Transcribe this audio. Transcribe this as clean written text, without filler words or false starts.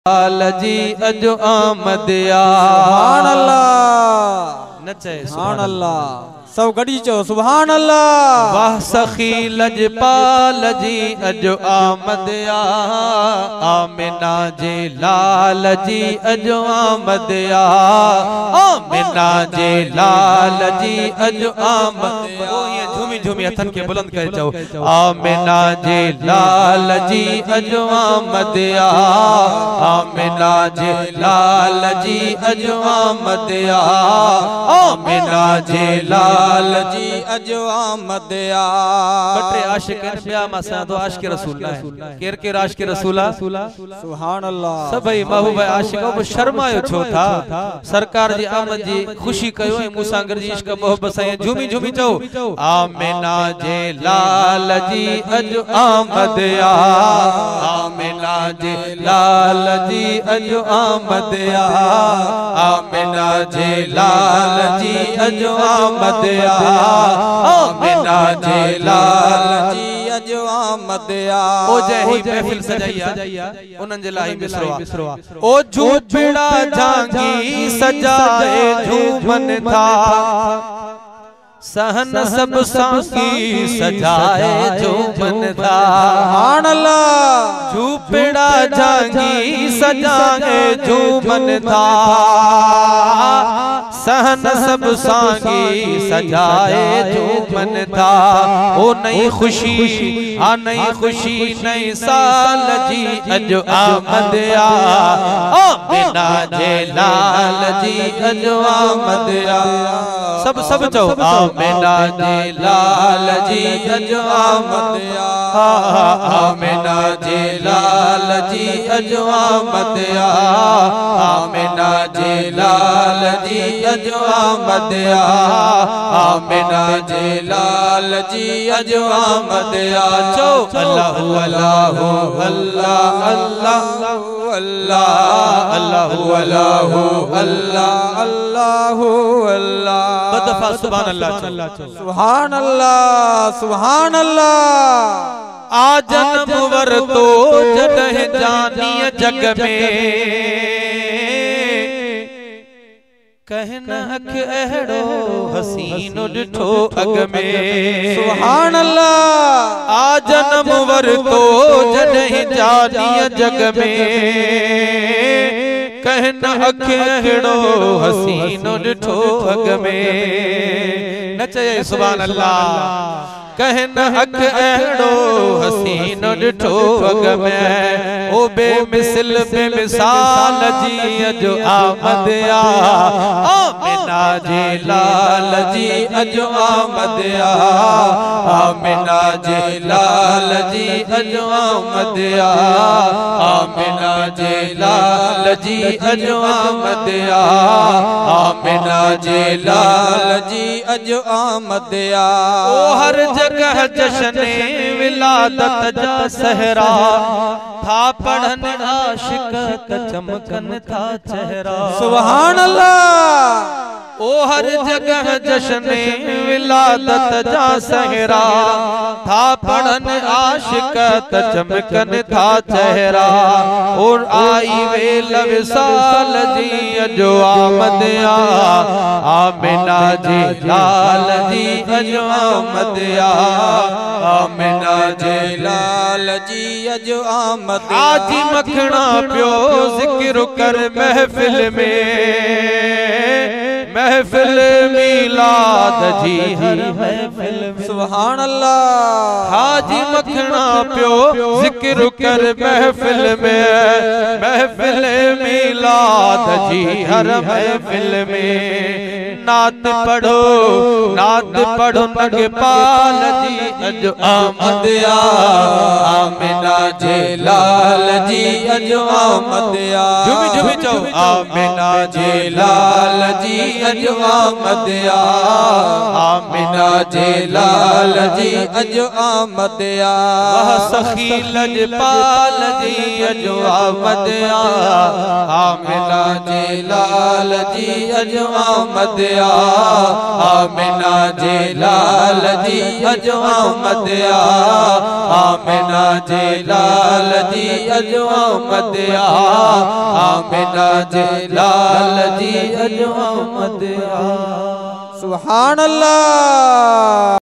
लाल जी अजो आमद या सुभान अल्लाह नचे सुभान अल्लाह सब गड़ी चो सुभान अल्लाह। वाह सखी लजपाल जी अजो आमद या आमिना जे लाल जी अजो आमद या आमिना जे लाल जी अजो आमद या। ये झूमी झूमी हथन के बुलंद कर जाओ। आमिना जे लाल जी अजो आमद या आमिना जे लाल जी अजो आमद या आमिना जे लाल जी अजो आमद या। बटरे आशिक बिया मसा तो आशिक रसूल है केर केर आशिक रसूला सुभान अल्लाह। सभई महबूब आशिक वो शर्मायो छो था सरकार जी आमद जी खुशी कयो है मूसा गर जी इश्क मोहब्बत से झूमी झूमी चो। आमिना जे लाल जी अजो आमद या आमिना जे लाल जी अजो आमद या आमिना जे लाल जी अजो आमद या आमिना जे लाल जी अजो आमद या। ओ जय ही महफिल सजाइया उनन जे लाई बिसरवा ओ झूपड़ा झांगी सजाए झूमन था सहन सब सांकी सजाए झूमन था। सुभान अल्लाह। झूपड़ा झांगी सजाए झूमन था सहन सब सांगी सजाए झूमन था। ओ नई खुशी आ नई खुशी नई साल जी अजो आमद या आमिना जे लाल जी अजो आमद या। सब सब चो आमिना जे लाल जी अजो आमद या आमिना जे लाल जी अजो आमद या आमिना जे लाल जी अजो आमद या आमिना जे लाल जी अजो आमद या। चो अल्लाह अल्लाह अल्लाह अल्लाह अल्लाह अल्लाह अल्लाह अल्लाह अल्लाह बदफा सुभान अल्लाह सुभान अल्लाह सुभान अल्लाह। आ जन्म वर तो जदह जानिय जग में कहना अख अहड़ो हसीन डिठो अग में। सुभान अल्लाह। आ जन्म वर तो जदह जानिय जग में कहना अख अहड़ो हसीन डिठो अग में। नचे सुभान अल्लाह। कहना अख अहड़ो हसीन डिठो अग में ओ बेमिसल बेमिसाल जी अजो आमद या आमिना जे लाल जी अजो आमद या आमिना जे लाल जी अजो आमद या आमिना जे लाल जी अजो आमद या आमिना जे लाल जी अजो आमद या। ओ हर जगह जश्ने विलादत जा सहरा था पढ़न आशिक चमकन था चेहरा। सुभान अल्लाह। ओ हर जगह जश्ने विलादत जा सहरा था पढ़न आशिक चमकन था चेहरा। और आई वेल विसाल जी अजो आमद या आमिना जे लाल जी अजो आमद या आमिना जे लाल जी अजो आमद। आज मखना प्यो जिक्र कर महफिल में महफिल मिलाद जी हर महफिल में। सुभान अल्लाह। हाजी मखना प्यो जिक्र कर महफिल में महफिल मिलाद जी हर महफिल में। नात पढ़ो नगपाल जी अजो आमद या आमिना जे लाल जी अजो आमद या। झूमी झूमी चो आमिना जे लाल जी अजो आमद या आमिना जे लाल जी अजो आमद या। वह सखी लजपाल जी अजो आमद या आमिना जे लाल जी अजो आमद या आ आमिना जे लाल जी अज आमद आ आमिना जे लाल जी अज आमद आ आमिना जे लाल जी अज आमद आ। सुभान अल्लाह।